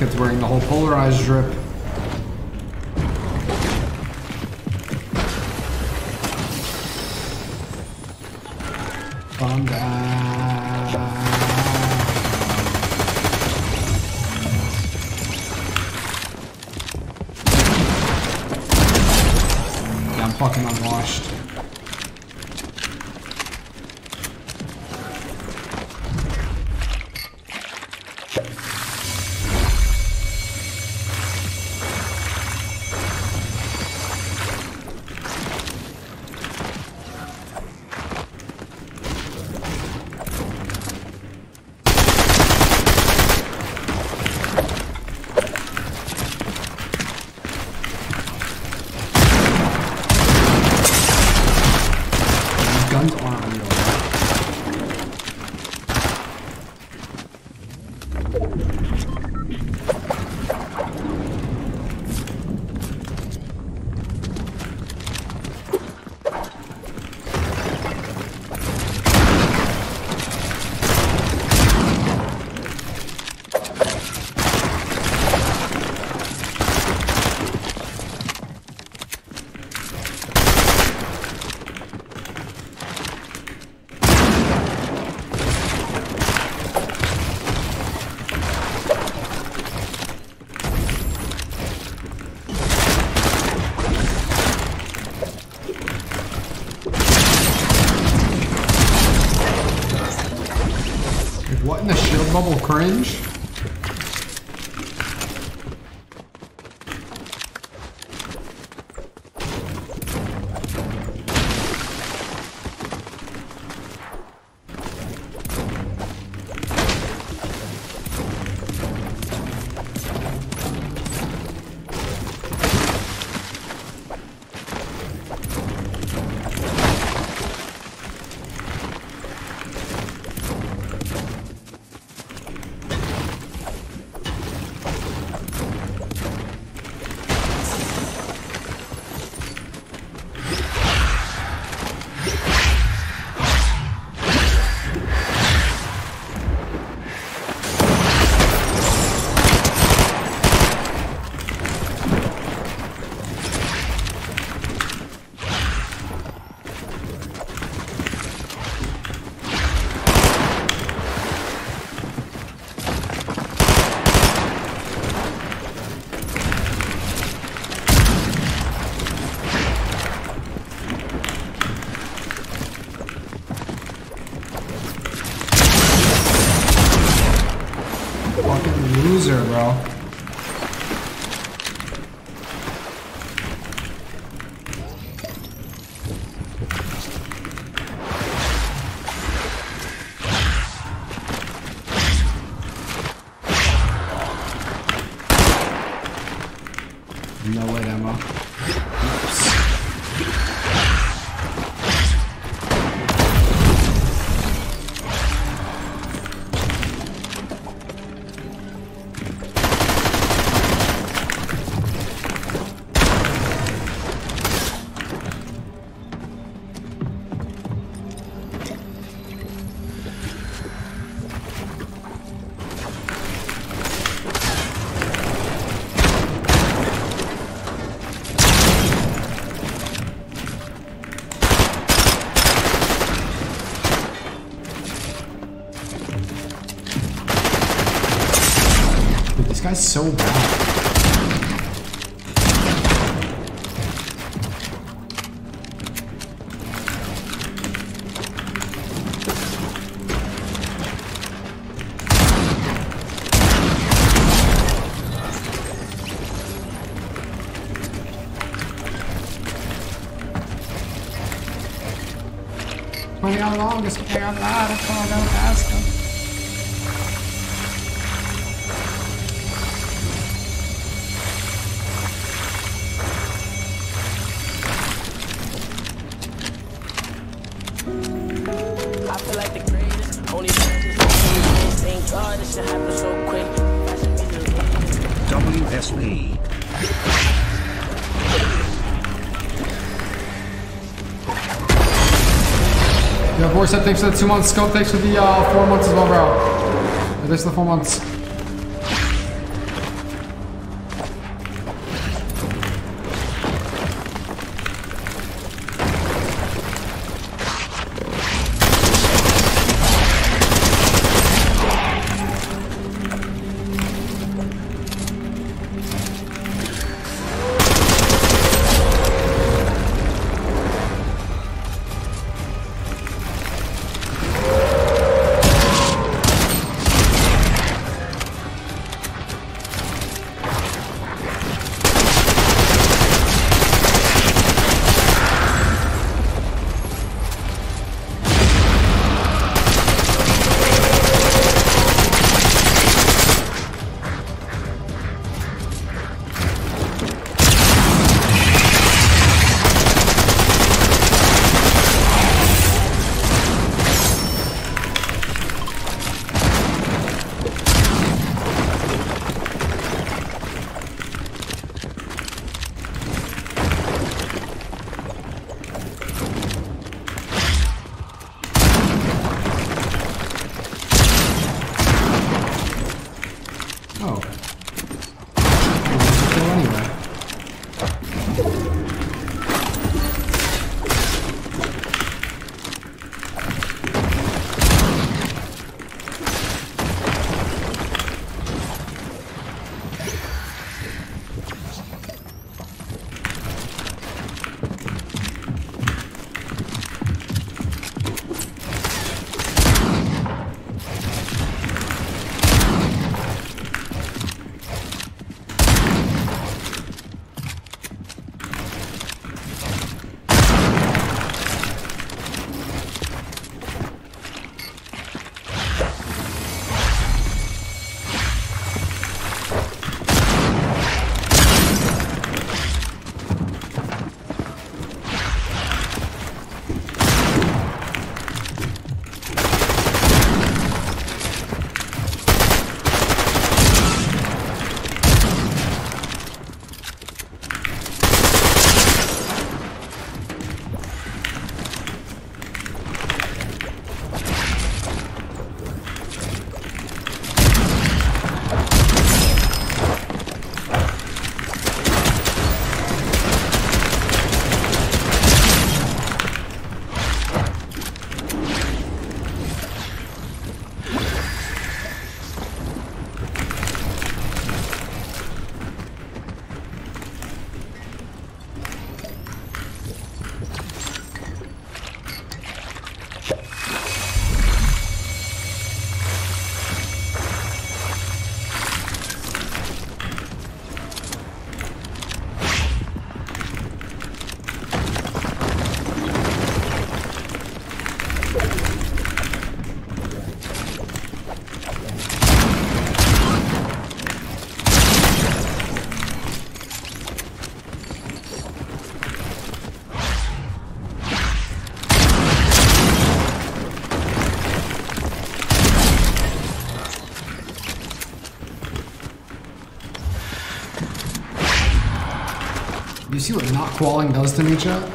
kid's wearing the whole polarized drip. Calm down. Yeah, I'm fucking unwashed. What in the shield bubble cringe? Loser, bro. No way, ammo. Oops. This guy's so bad. Play how long is play out loud, that's all I gotta ask him. I feel like the greatest, only ain't God, this should happen so quick. WSP. Yo, Borset, thanks for the 2 months. Scope, thanks for the 4 months as well, bro. Thanks for the 4 months. You see what not qualling does to me, chat?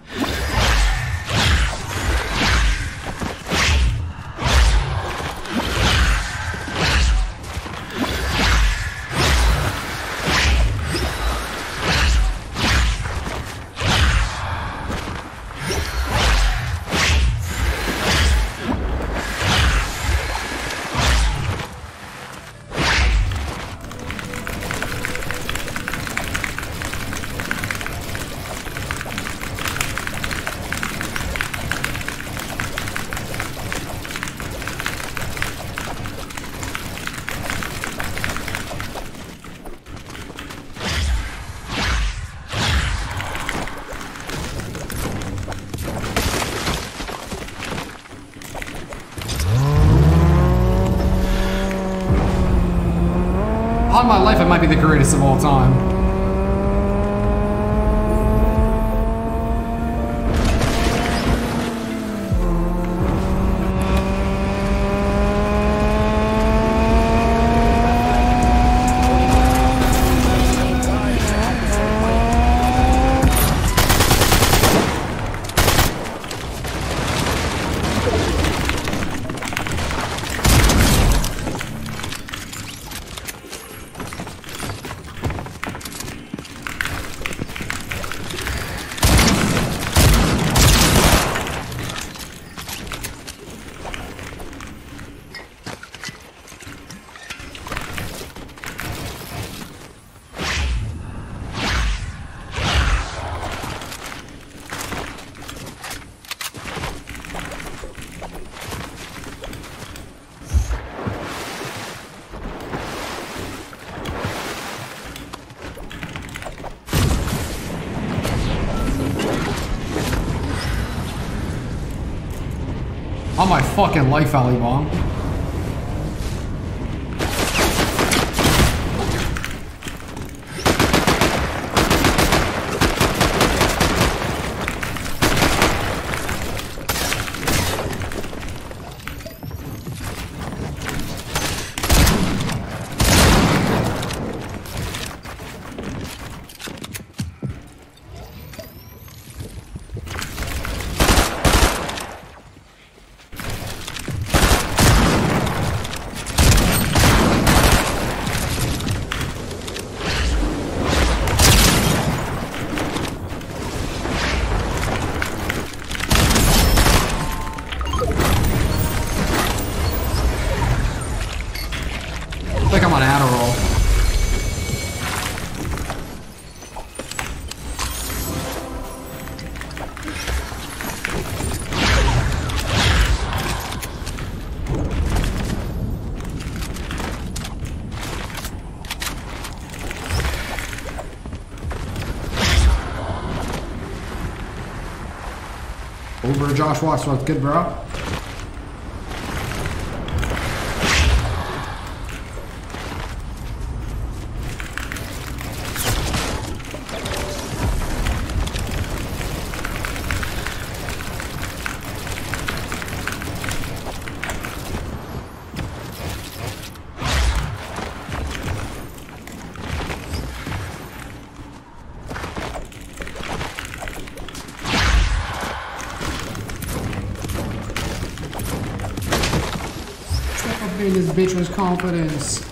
On my life, it might be the greatest of all time. On my fucking life, Ali Bomb. I think I'm on Adderall. Over Josh Watts, what's good, bro? This bitch was confidence.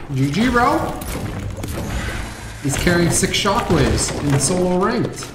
GG, bro. He's carrying 6 shockwaves in solo ranked.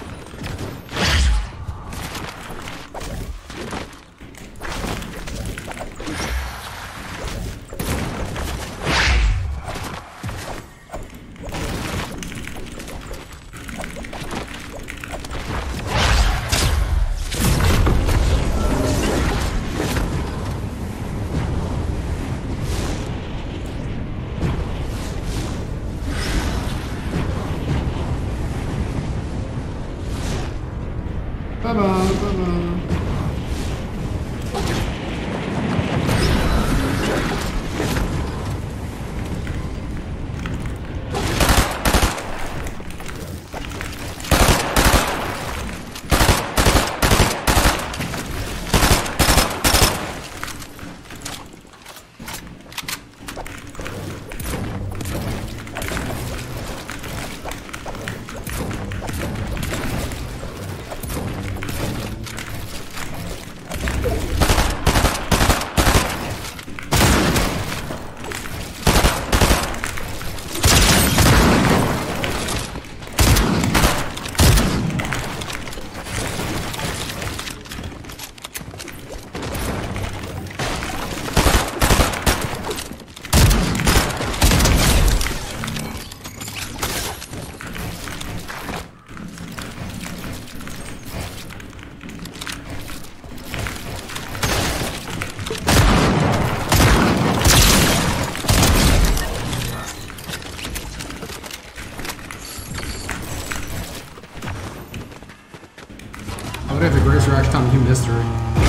I have the greatest reaction time in human history.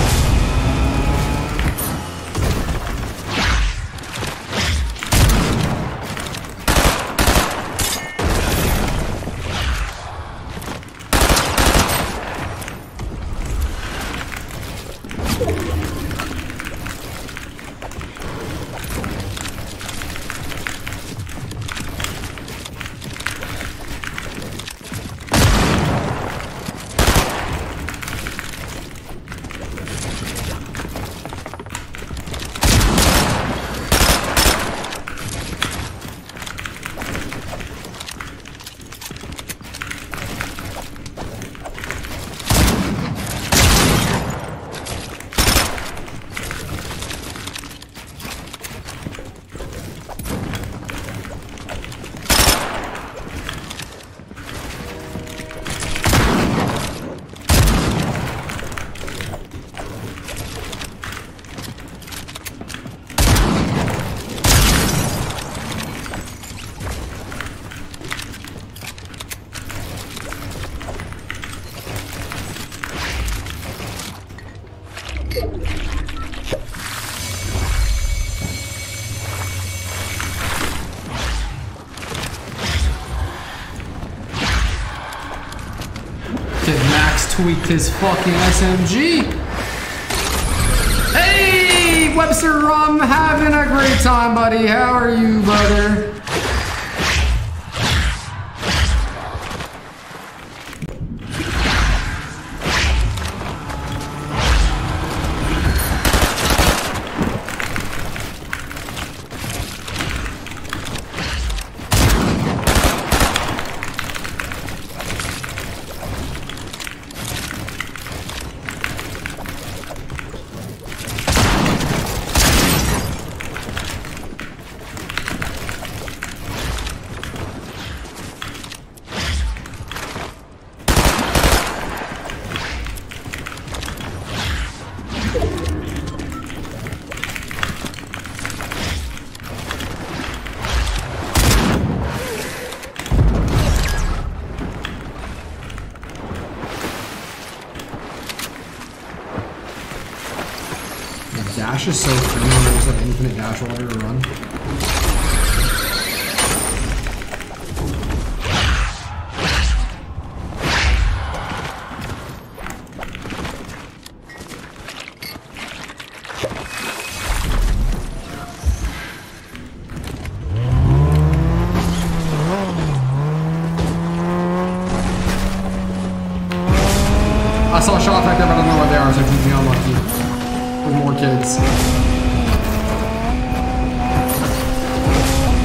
Tweaked his fucking SMG. Hey, Webster, I'm having a great time, buddy. How are you, brother? Dash is so free when there's like infinite dash order to run. I saw a shot back there, but I don't know where they are, so it's easy unlucky. With more kids.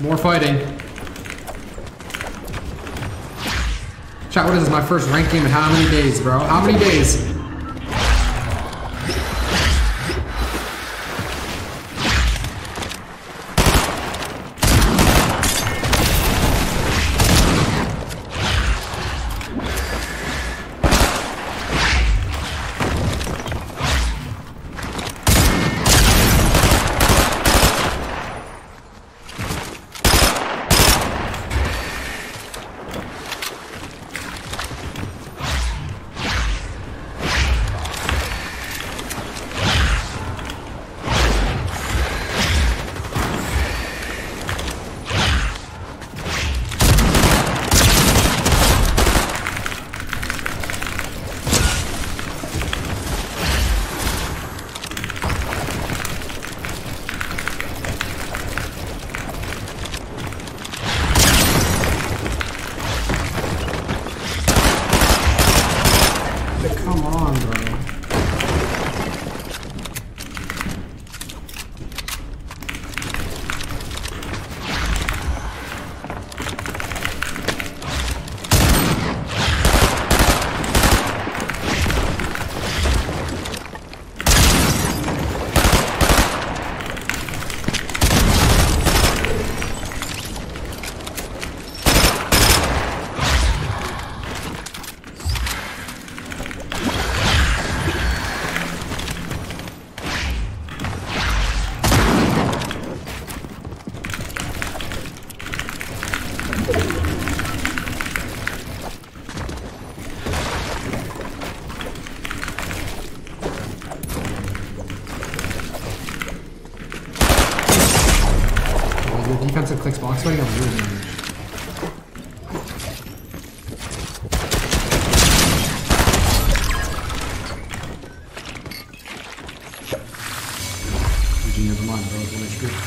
More fighting. Chat, what is this? My first ranked game in how many days, bro? How many days? Come on, bro. Defensive clicks box fighting, I'm really damage. GG, never mind, bro. It's 1 HP.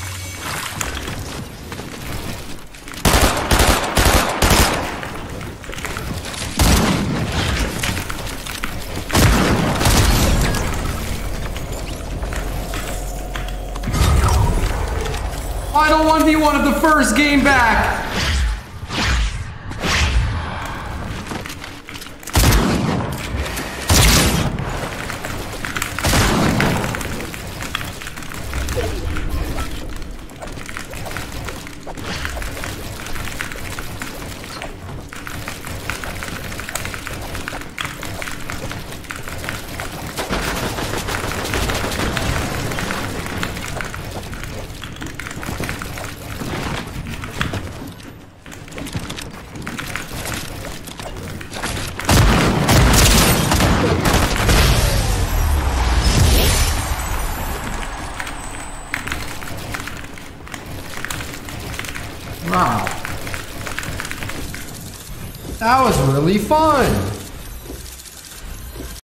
I don't want to be one of the first game back. Wow. That was really fun.